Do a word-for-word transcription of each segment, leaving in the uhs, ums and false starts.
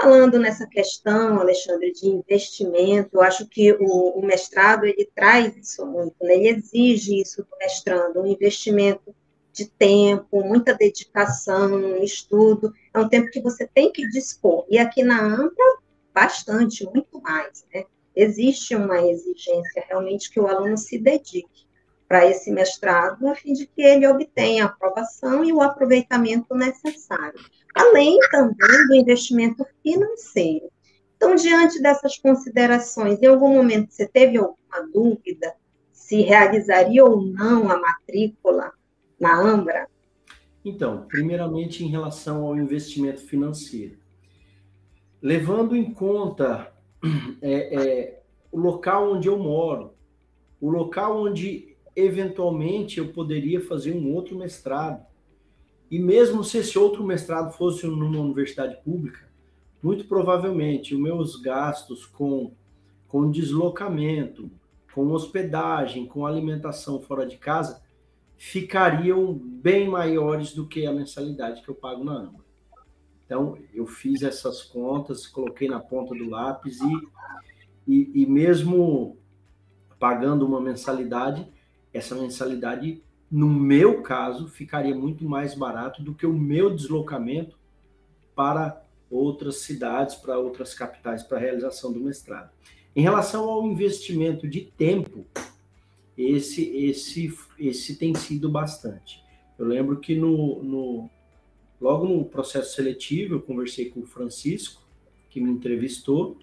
falando nessa questão, Alexandre, de investimento, eu acho que o, o mestrado, ele traz isso muito, né? Ele exige isso do mestrando, um investimento de tempo, muita dedicação, estudo, é um tempo que você tem que dispor, e aqui na AMPA, bastante, muito mais, né? Existe uma exigência realmente que o aluno se dedique para esse mestrado, a fim de que ele obtenha a aprovação e o aproveitamento necessário, além também do investimento financeiro. Então, diante dessas considerações, em algum momento você teve alguma dúvida se realizaria ou não a matrícula na Ambra? Então, primeiramente, em relação ao investimento financeiro. Levando em conta é, é, o local onde eu moro, o local onde, eventualmente, eu poderia fazer um outro mestrado, e mesmo se esse outro mestrado fosse numa universidade pública, muito provavelmente os meus gastos com, com deslocamento, com hospedagem, com alimentação fora de casa, ficariam bem maiores do que a mensalidade que eu pago na Ambra. Então, eu fiz essas contas, coloquei na ponta do lápis e, e, e mesmo pagando uma mensalidade, essa mensalidade, no meu caso, ficaria muito mais barato do que o meu deslocamento para outras cidades, para outras capitais, para a realização do mestrado. Em relação ao investimento de tempo, esse, esse, esse tem sido bastante. Eu lembro que no, no, logo no processo seletivo, eu conversei com o Francisco, que me entrevistou,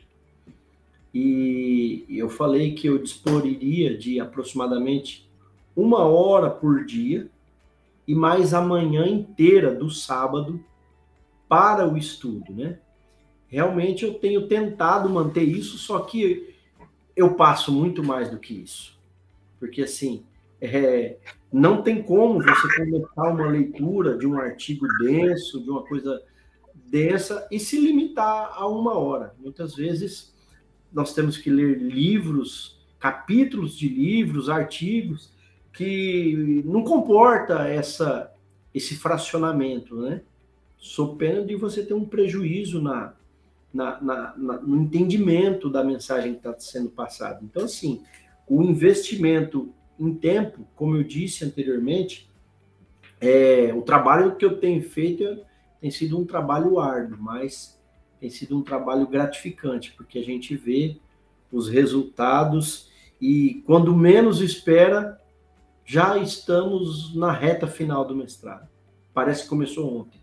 e eu falei que eu disporiria de aproximadamente uma hora por dia e mais a manhã inteira do sábado para o estudo, né? Realmente eu tenho tentado manter isso, só que eu passo muito mais do que isso. Porque, assim, é, não tem como você começar uma leitura de um artigo denso, de uma coisa densa, e se limitar a uma hora. Muitas vezes nós temos que ler livros, capítulos de livros, artigos, que não comporta essa, esse fracionamento, né? Sob pena de você ter um prejuízo na, na, na, na, no entendimento da mensagem que está sendo passada. Então, assim, o investimento em tempo, como eu disse anteriormente, é, o trabalho que eu tenho feito tem sido um trabalho árduo, mas tem sido um trabalho gratificante, porque a gente vê os resultados e, quando menos espera, já estamos na reta final do mestrado. Parece que começou ontem.